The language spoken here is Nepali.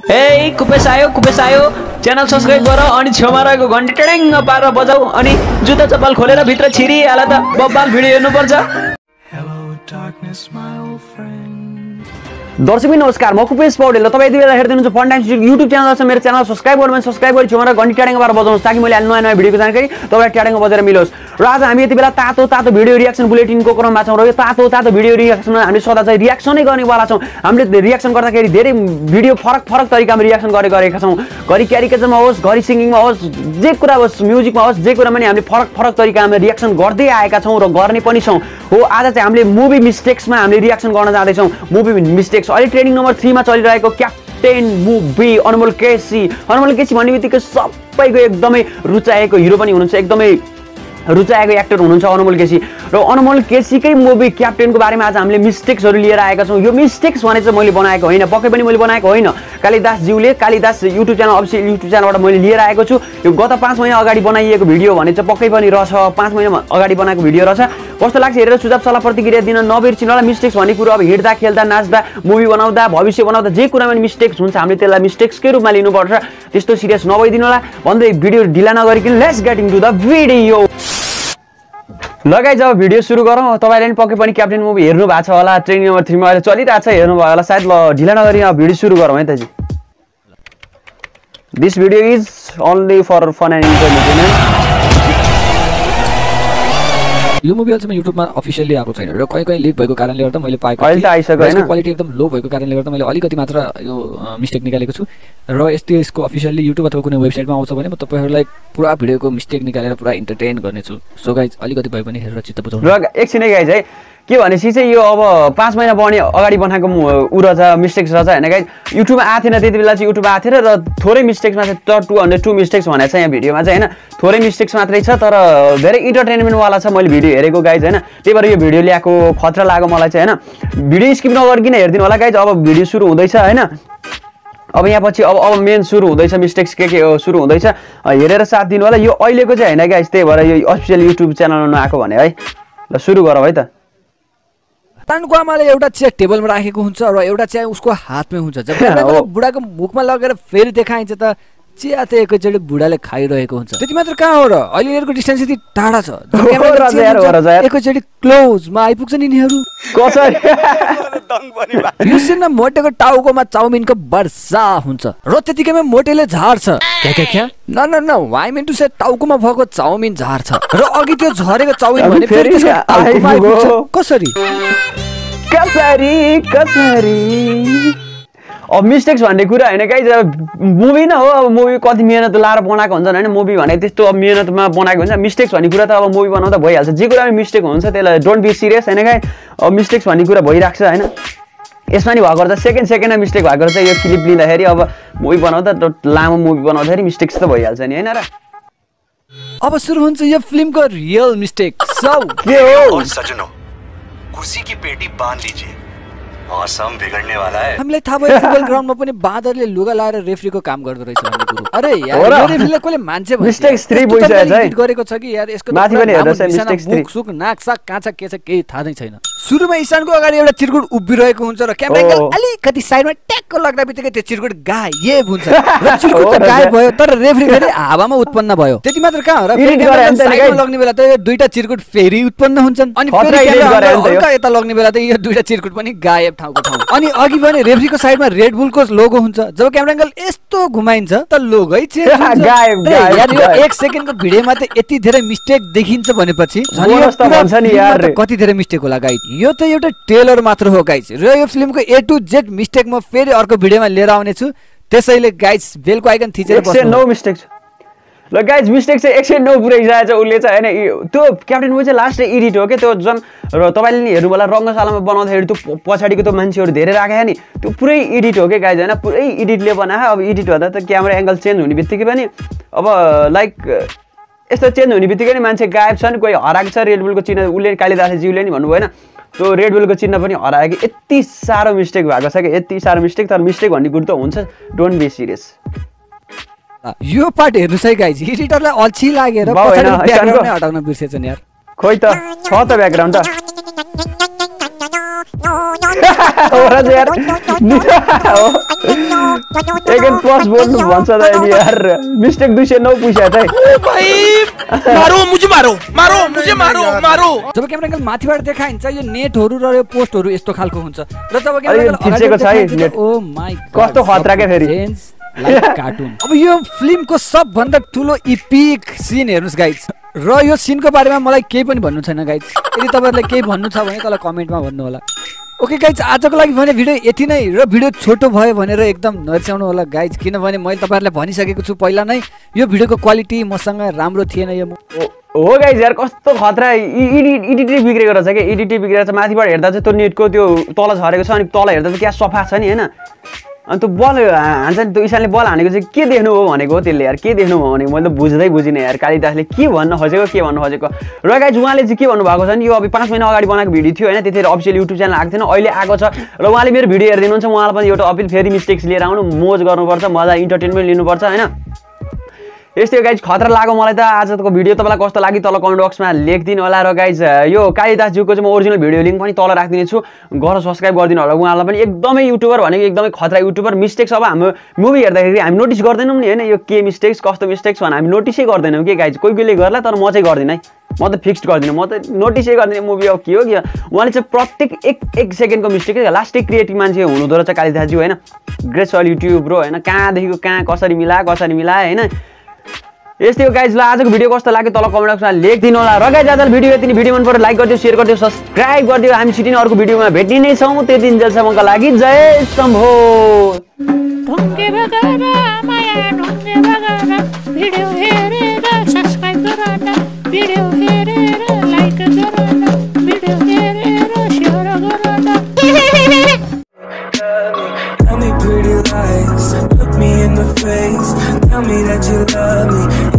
ए कुपेश आयो च्यानल सब्स्क्राइब गर अनि छेउमा रहेको घण्टी टेडङ पारेर बजाऊ अनि जुत्ता चप्पल खोलेर भित्र छिरिहाल त बब्बाल भिडियो हेर्नुपर्छ। दर्शकबिन नमस्कार, म कुपेश पौडेल। तपाईँ यति बेला हेर्दै हुनुहुन्छ फन टाइम्स युट्युब च्यानल छ। मेरो च्यानल सब्स्क्राइब गर्नु, सब्स्क्राइब गरी छेउमा घण्टी टेडङ पारेर बजाउनुहोस् ताकि मैले नयाँ नयाँ भिडियोको जानकारी तपाईलाई टेडङ बजेर मिलोस्। र आज हामी यति बेला तातो भिडियो रियाक्सन बुलेटिनको क्रममा छौँ र यो तातो भिडियो रियाक्सनमा हामी सदा चाहिँ रियाक्सनै गर्नेवाला छौँ। हामीले रियाक्सन गर्दाखेरि धेरै भिडियो फरक तरिकामा रियाक्सन गरेका छौँ। घरि क्यारिकेचरमा होस्, घरि सिङ्गिङमा होस्, जे कुरा होस्, म्युजिकमा होस्, जे कुरामा नि हामीले फरक तरिकामा रियाक्सन गर्दै आएका छौँ र गर्ने पनि छौँ। हो आज चाहिँ हामीले मुभी मिस्टेक्समा हामीले रियाक्सन गर्न जाँदैछौँ। मुभी मिस्टेक्स अहिले ट्रेनिङ नम्बर 3 मा चलिरहेको क्याप्टेन मुभी अनमोल केसी भन्ने बित्तिकै सबैको एकदमै रुचाएको हिरो पनि हुनुहुन्छ, एकदमै रुचाएको एक्टर हुनुहुन्छ अनमोल केसी। र अनमोल केसीकै मुभी क्याप्टेनको बारेमा आज हामीले मिस्टेक्सहरू लिएर आएका छौँ। यो मिस्टेक्स भने चाहिँ मैले बनाएको होइन, पक्कै पनि मैले बनाएको होइन। Kalidas YouTube channel official YouTube च्यानलबाट मैले लिएर आएको छु। यो गत 5 महिना अगाडि बनाइएको भिडियो भने चाहिँ पक्कै पनि रहेछ, 5 महिना अगाडि बनाएको भिडियो रहेछ। कस्तो लाग्छ हेरेर सुझाव सल्लाह प्रतिक्रिया दिन नबिर्सिनु होला। मिस्टेक्स भन्ने कुरो अब हिँड्दा खेल्दा नाच्दा मुभी बनाउँदा भविष्य बनाउँदा जे कुरामा मिस्टेक्स हुन्छ हामीले त्यसलाई मिस्टेक्सकै रूपमा लिनुपर्छ। त्यस्तो सिरियस नभइदिनु होला भन्दै भिडियो ढिला नगरिकन let's get into the video. लगाइ जब भिडियो सुरु गरौँ। तपाईँले पनि पक्कै पनि क्याप्टेन मुभी हेर्नु भएको छ होला, ट्रेनिङ नम्बर 3 मा अहिले चलिरहेको छ, हेर्नु भयो होला सायद। ल ढिला नगरी भिडियो सुरु गरौँ है त जी। This video is only for fun and information. यो मुभी अझै युट्युबमा अफिसियली आएको छैन र कहीँ लिक भएको कारणले गर्दा मैले पाएको अहिले त आइसक्यो हैन, क्वालिटी एकदम लो भएको कारणले गर्दा मैले अलिकति मात्र यो मिस्टेक निकालेको छु र यसको अफिसियली युट्युब अथवा कुनै वेबसाइटमा आउँछ भने म तपाईहरुलाई पुरा भिडियोको मिस्टेक निकालेर पुरा एन्टरटेन गर्नेछु। सो गाइज अलिकति भए पनि हेरेर चित्त बुझाउनु। र एकछिनै गाइज है, के भनेपछि चाहिँ यो अब 5 महिना अगाडि बनाएको उ रहेछ, मिस्टेक्स रहेछ हैन गाइज। युट्युबमा आएको थिएन त्यति बेला चाहिँ, युट्युब आएको थिएन र थोरै मिस्टेक्समा चाहिँ 202 मिस्टेक्स भनेको छ यहाँ भिडियोमा चाहिँ हैन। थोरै मिस्टेक्स मात्रै छ तर धेरै इन्टरटेनमेन्टवाला छ। मैले भिडियो हेरेको गाइज हैन, त्यही भएर यो भिडियो ल्याएको खतरा लाग्यो मलाई चाहिँ हैन। भिडियो स्किप नगरिकन हेर्दिनु होला गाइज। अब भिडियो सुरु हुँदैछ हैन। अब यहाँ पछि अब मेन सुरु हुँदैछ, मिस्टेक्स के सुरु हुँदैछ, हेरेर साथ दिनु होला। यो अहिलेको चाहिँ हैन गाइज, त्यही भएर यो अफिसियल युट्युब च्यानलमा नआएको भने है। ल सुरु गरौँ है त। तानको आमाले एउटा चिया टेबलमा राखेको हुन्छ र एउटा चिया उसको हातमै हुन्छ। जब बुढाको मुखमा लगेर फेरि देखाइन्छ त चिया त एकैचोटि बुढाले खाइरहेको हुन्छ। त्यति मात्र कहाँ हो र, अहिले यिनीहरूको डिस्टेन्स यति टाढा छ, एकैचोटि क्लोजमा आइपुग्छ नि यिनीहरू। यो सिनमा मोटेको टाउकोमा चाउमिनको वर्षा हुन्छ र त्यतिकैमा मोटेले झार्छ। क्या न वाइ मिन टु से टाउकोमा भएको चाउमिन झार्छ र अघि त्यो झरेको चाउमिन भने फेरि त्यसको टाउकोमा आइपुग्छ। कसरी अब मिस्टेक्स भन्ने कुरा हैन गाइज, मुभी न हो। अब मुभी कति मेहनत लाएर बनाएको हुन्छन् हैन, मुभी भने त्यस्तो अब मेहनतमा बनाएको हुन्छ। मिस्टेक्स भन्ने कुरा त अब मुभी बनाउँदा भइहाल्छ, जे कुरामा मिस्टेक हुन्छ त्यसलाई डोन्ट बी सिरियस हैन गाइज। अब मिस्टेक्स भन्ने कुरा भइराख्छ हैन। यसमा नि भएको रहेछ सेकेन्डमा मिस्टेक भएको रहेछ। यो क्लिप लिँदाखेरि अब मुभी बनाउँदा लामो मुभी बनाउँदाखेरि मिस्टेक्स त भइहाल्छ नि हैन र। अब सुरु हुन्छ यो फिल्मको रियल मिस्टेक। के हो सजनों, कुर्सी की पेटी बांध लीजिए, मौसम बिगड़ने वाला है। हामीलाई थाहा भयो फुटबल ग्राउन्डमा पनि बाँदरले लुगा लाएर रेफ्रीको काम गर्दो रहेछ भन्ने कुरो। अरे यार यो रेफ्रीले कसले मान्छे भन्छ? मिस्टेक्स 3 भइसक्यो है, गरेको छ कि यार। यसको माथि पनि हेर्नुस् मिस्टेक्स 3। मुख सुक नाक साक काँचा के छ केही थाहा नै छैन। सुरुमा ईशानको अगाडि एउटा चिरकुट उभिरहेको हुन्छ र क्यामेरा एंगल अलिकति साइडमा ट्याक्क लाग्दा बित्तिकै त्यो चिरकुट गायब हुन्छ र चिरकुट त गायब भयो तर रेफ्री फेरि हावामा उत्पन्न भयो। त्यति मात्र कहाँ हो र, साइडमा लग्ने बेला त यो दुईटा चिरकुट फेरि उत्पन्न हुन्छन् अनि फेरि क्यामेरा यता लग्ने बेला त यो दुईटा चिरकुट पनि गायब ठाउँको ठाउँ। अनि अघि भने रेफ्रीको साइडमा रेड बुलको लोगो हुन्छ। जब क्यामेरा एंगल यस्तो घुमाइन्छ त लोगै चेन्ज हुन्छ। यार यो 1 सेकेन्डको भिडियोमा त यति धेरै मिस्टेक देखिन्छ भनेपछि कति धेरै मिस्टेक होला गाइज। यो त एउटा ट्रेलर मात्र हो गाइज र यो फिल्मको A to Z मिस्टेक म फेरि अर्को भिडियोमा लिएर आउने छु। त्यसैले गाइज बेलको आइकन थिचेर बस्नु। 109 मिस्टेक ल गाइज। मिस्टेक चाहिँ 109 पुराइसकेछ उसले चाहिँ हैन। त्यो क्याप्टेन मुभी चाहिँ लास्ट एडिट हो के त्यो जन। र तपाईले नि हेर्नु होला रङ्गशालामा बनाउँदाखेरि त्यो पछाडिको त्यो मान्छेहरू धेरै राखे नि, त्यो पुरै एडिट हो के गाइज हैन। पुरै एडिटले बनाए। अब एडिट हुँदा त क्यामेरा एंगल चेन्ज हुने बित्तिकै पनि अब लाइक यस्तो चेन्ज हुने बित्तिकै नि मान्छे गायब छन्, कोही हराएको छ। रेड बुलको चिन्ह उसले कालिदासजीले नि भन्नुभयो हैन, त्यो रेड बुलको चिन्ह पनि हरायो कि। यति साह्रो मिस्टेक भएको छ कि, यति साह्रो मिस्टेक। तर मिस्टेक भन्ने कुरो त हुन्छ, डोन्ट बी सिरियस। यो पार्ट हेर्नुस् है गाइज, एडिटरलाई अल्छी लागेर पछाडी ब्याकग्राउन्ड नै हटाउन बिर्सेछन् यार। खोइ त छ त ब्याकग्राउन्ड त। ओरा यार एकन प्लस बोल्नु भन्छ त नि यार मिस्टेक 209 पुछ्या चाहिँ ओ भाइ मारो मुझे मारो जब क्यामेरा एंगल माथिबाट देखाइन्छ यो नेटहरु र यो पोस्टहरु यस्तो खालको हुन्छ र जब क्यामेरा एंगल खिचेको छ है नेट ओ माय गॉड कस्तो खतरा के फेरि लाइक कार्टुन अब यो फिल्मको सबभन्दा ठुलो इपिक सिन हेर्नुस् गाइज र यो सिनको बारेमा मलाई केही पनि भन्नु छैन गाइज यदि तपाईहरुले केही भन्नु छ भने तल कमेन्टमा भन्नु होला ओके गाइज आजको लागि भने भिडियो यति नै र भिडियो छोटो भयो भनेर एकदम नरिसाउनु होला गाइज किनभने मैले तपाईहरुलाई भनिसकेको छु पहिला नै यो भिडियोको क्वालिटी मसँग राम्रो थिएन यो हो गाइज यार कस्तो खतरा एडिटै बिग्रेको रहेछ के एडिटै बिग्रेको छ माथिबाट हेर्दा चाहिँ त्यो नेटको त्यो तल झरेको छ अनि तल हेर्दा चाहिँ क्या सफा छ नि हैन अनि त्यो बल हान्छ नि त्यो ईशानले बल हानेको चाहिँ के देख्नु हो भनेको हो त्यसले यार के देख्नु हो भनेको मैले त बुझिनँ यार कालिदासले के भन्न खोजेको र गाइज उहाँले चाहिँ के भन्नुभएको छ नि यो अब 5 महिना अगाडि बनाएको भिडियो थियो हैन त्यतिखेर अफिसियल युट्युब च्यानल आएको थिएन अहिले आएको छ र उहाँले मेरो भिडियो हेरिदिनुहुन्छ उहाँलाई पनि एउटा अपिल फेरि मिस्टेक्स लिएर आउनु मोज गर्नुपर्छ मजा इन्टरटेनमेन्ट लिनुपर्छ हैन यस्तै गाइज खतरा लाग्यो मलाई त आजको भिडियो तपाईलाई कस्तो लाग्यो तल कमेन्ट बक्समा लेखिदिनु होला र गाइज यो कालिदास ज्यूको चाहिँ म ओरिजिनल भिडियो लिंक पनि तल राखिदिने छु गरेर सब्स्क्राइब गरिदिनु होला उहाँलाई पनि एकदमै युट्युबर भनेको एकदमै खतरा युट्युबर मिस्टेक्स अब हाम्रो मुभी हेर्दाखेरि हामी नोटिस गर्दैनौँ नि हैन यो के मिस्टेक्स कस्तो मिस्टेक्स भने हामी नोटिसै गर्दैनौँ के गाइज कोही गर्ला तर म चाहिँ गर्दिन है म त फिक्स्ड गर्दिन म त नोटिसै गर्दिन मुभी अब के हो कि उहाँले चाहिँ प्रत्येक एक सेकेन्डको मिस्टेक लास्टै क्रिएटिभ मान्छे हुनुहुँदो रहेछ कालिदास ज्यू हैन ग्रेट सल युट्युब ब्रो हैन कहाँदेखिको कहाँ कसरी मिला हैन यस्तै हो गाइज ल आजको भिडियो कस्तो लाग्यो तल कमेन्ट बक्समा लेखिदिनु होला र गाइज आजको भिडियो यति भिडियो मन पर्यो लाइक गरिदियो शेयर गरिदियो सब्स्क्राइब गरिदियो हामी छिटिन अर्को भिडियोमा भेट्ने नै छौं त्यति दिनसम्मका लागि जय शम्भो ढुङ्गे बगारा माया ढुङ्गे बगारा भिडियो हेरेर सब्स्क्राइब गर न भिडियो हेरेर लाइक गर न भिडियो हेरेर शेयर गर न Tell me pretty lies, look me in the face, tell me that you love me.